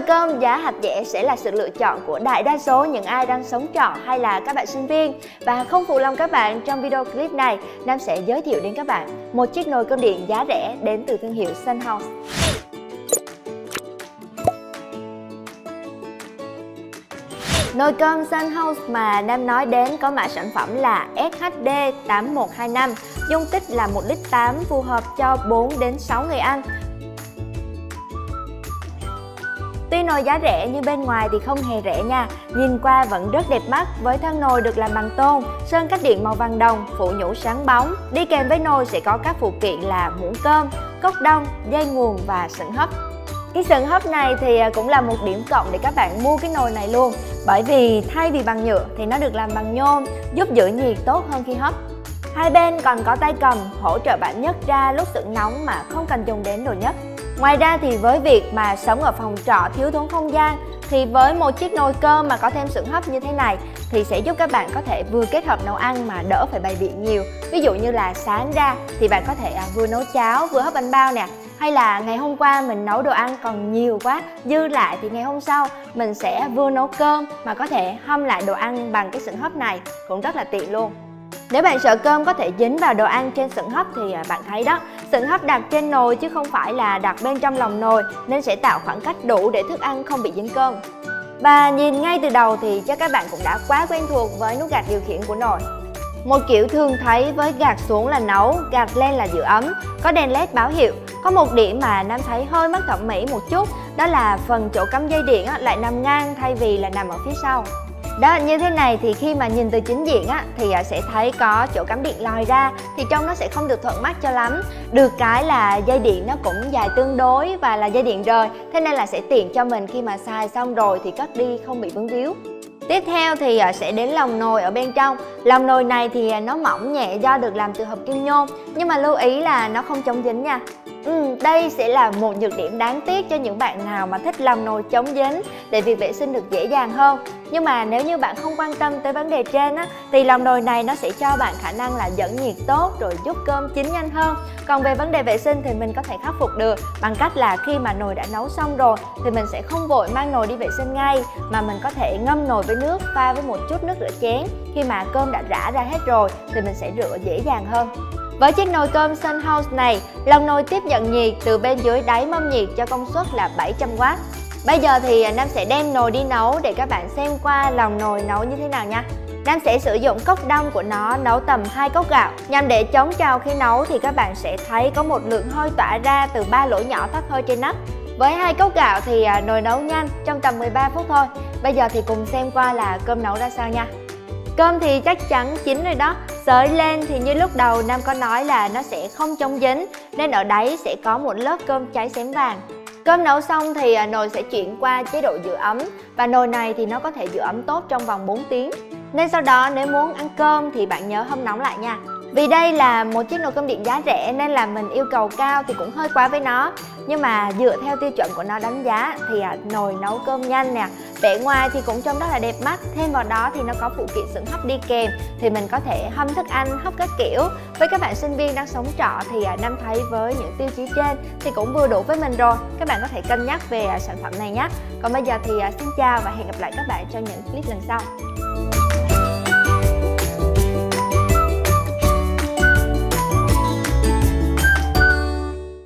cơm giá hạt dẻ sẽ là sự lựa chọn của đại đa số những ai đang sống trọ hay là các bạn sinh viên. Và không phụ lòng các bạn, trong video clip này, Nam sẽ giới thiệu đến các bạn một chiếc nồi cơm điện giá rẻ đến từ thương hiệu Sun House. Nồi cơm Sun House mà Nam nói đến có mã sản phẩm là SHD8125, dung tích là 1,8 lít, phù hợp cho 4 đến 6 người ăn. Tuy nồi giá rẻ nhưng bên ngoài thì không hề rẻ nha, nhìn qua vẫn rất đẹp mắt với thân nồi được làm bằng tôn, sơn cách điện màu vàng đồng, phủ nhũ sáng bóng. Đi kèm với nồi sẽ có các phụ kiện là muỗng cơm, cốc đông, dây nguồn và sừng hấp. Cái sừng hấp này thì cũng là một điểm cộng để các bạn mua cái nồi này luôn, bởi vì thay vì bằng nhựa thì nó được làm bằng nhôm, giúp giữ nhiệt tốt hơn khi hấp. Hai bên còn có tay cầm hỗ trợ bạn nhấc ra lúc sưởi nóng mà không cần dùng đến đồ nhấc. Ngoài ra thì với việc mà sống ở phòng trọ thiếu thốn không gian thì với một chiếc nồi cơm mà có thêm sừng hấp như thế này thì sẽ giúp các bạn có thể vừa kết hợp nấu ăn mà đỡ phải bày biện nhiều. Ví dụ như là sáng ra thì bạn có thể vừa nấu cháo vừa hấp bánh bao nè, hay là ngày hôm qua mình nấu đồ ăn còn nhiều quá dư lại thì ngày hôm sau mình sẽ vừa nấu cơm mà có thể hâm lại đồ ăn bằng cái sừng hấp này, cũng rất là tiện luôn. Nếu bạn sợ cơm có thể dính vào đồ ăn trên sừng hấp thì bạn thấy đó, sừng hấp đặt trên nồi chứ không phải là đặt bên trong lòng nồi nên sẽ tạo khoảng cách đủ để thức ăn không bị dính cơm. Và nhìn ngay từ đầu thì chắc các bạn cũng đã quá quen thuộc với nút gạt điều khiển của nồi. Một kiểu thường thấy với gạt xuống là nấu, gạt lên là giữ ấm, có đèn led báo hiệu. Có một điểm mà Nam thấy hơi mất thẩm mỹ một chút, đó là phần chỗ cắm dây điện lại nằm ngang thay vì là nằm ở phía sau. Đó, như thế này thì khi mà nhìn từ chính diện thì sẽ thấy có chỗ cắm điện lòi ra, thì trông nó sẽ không được thuận mắt cho lắm. Được cái là dây điện nó cũng dài tương đối và là dây điện rời, thế nên là sẽ tiện cho mình khi mà xài xong rồi thì cất đi không bị vướng víu. Tiếp theo thì sẽ đến lòng nồi ở bên trong. Lòng nồi này thì nó mỏng nhẹ do được làm từ hợp kim nhôm, nhưng mà lưu ý là nó không chống dính nha. Đây sẽ là một nhược điểm đáng tiếc cho những bạn nào mà thích lòng nồi chống dính để việc vệ sinh được dễ dàng hơn. Nhưng mà nếu như bạn không quan tâm tới vấn đề trên thì lòng nồi này nó sẽ cho bạn khả năng là dẫn nhiệt tốt rồi giúp cơm chín nhanh hơn. Còn về vấn đề vệ sinh thì mình có thể khắc phục được bằng cách là khi mà nồi đã nấu xong rồi thì mình sẽ không vội mang nồi đi vệ sinh ngay, mà mình có thể ngâm nồi với nước pha với một chút nước rửa chén. Khi mà cơm đã rã ra hết rồi thì mình sẽ rửa dễ dàng hơn. Với chiếc nồi cơm Sun House này, lòng nồi tiếp nhận nhiệt từ bên dưới đáy mâm nhiệt cho công suất là 700W. Bây giờ thì Nam sẽ đem nồi đi nấu để các bạn xem qua lòng nồi nấu như thế nào nha. Nam sẽ sử dụng cốc đông của nó nấu tầm 2 cốc gạo. Nhằm để chống trào khi nấu thì các bạn sẽ thấy có một lượng hơi tỏa ra từ 3 lỗ nhỏ thoát hơi trên nắp. Với 2 cốc gạo thì nồi nấu nhanh trong tầm 13 phút thôi. Bây giờ thì cùng xem qua là cơm nấu ra sao nha. Cơm thì chắc chắn chín rồi đó. Xới lên thì như lúc đầu Nam có nói là nó sẽ không chống dính, nên ở đáy sẽ có một lớp cơm cháy xém vàng. Cơm nấu xong thì nồi sẽ chuyển qua chế độ giữ ấm, và nồi này thì nó có thể giữ ấm tốt trong vòng 4 tiếng. Nên sau đó nếu muốn ăn cơm thì bạn nhớ hâm nóng lại nha. Vì đây là một chiếc nồi cơm điện giá rẻ nên là mình yêu cầu cao thì cũng hơi quá với nó. Nhưng mà dựa theo tiêu chuẩn của nó đánh giá thì nồi nấu cơm nhanh nè, vẻ ngoài thì cũng trông rất là đẹp mắt. Thêm vào đó thì nó có phụ kiện sừng hấp đi kèm, thì mình có thể hâm thức ăn, hấp các kiểu. Với các bạn sinh viên đang sống trọ thì Nam thấy với những tiêu chí trên thì cũng vừa đủ với mình rồi. Các bạn có thể cân nhắc về sản phẩm này nhé. Còn bây giờ thì xin chào và hẹn gặp lại các bạn trong những clip lần sau.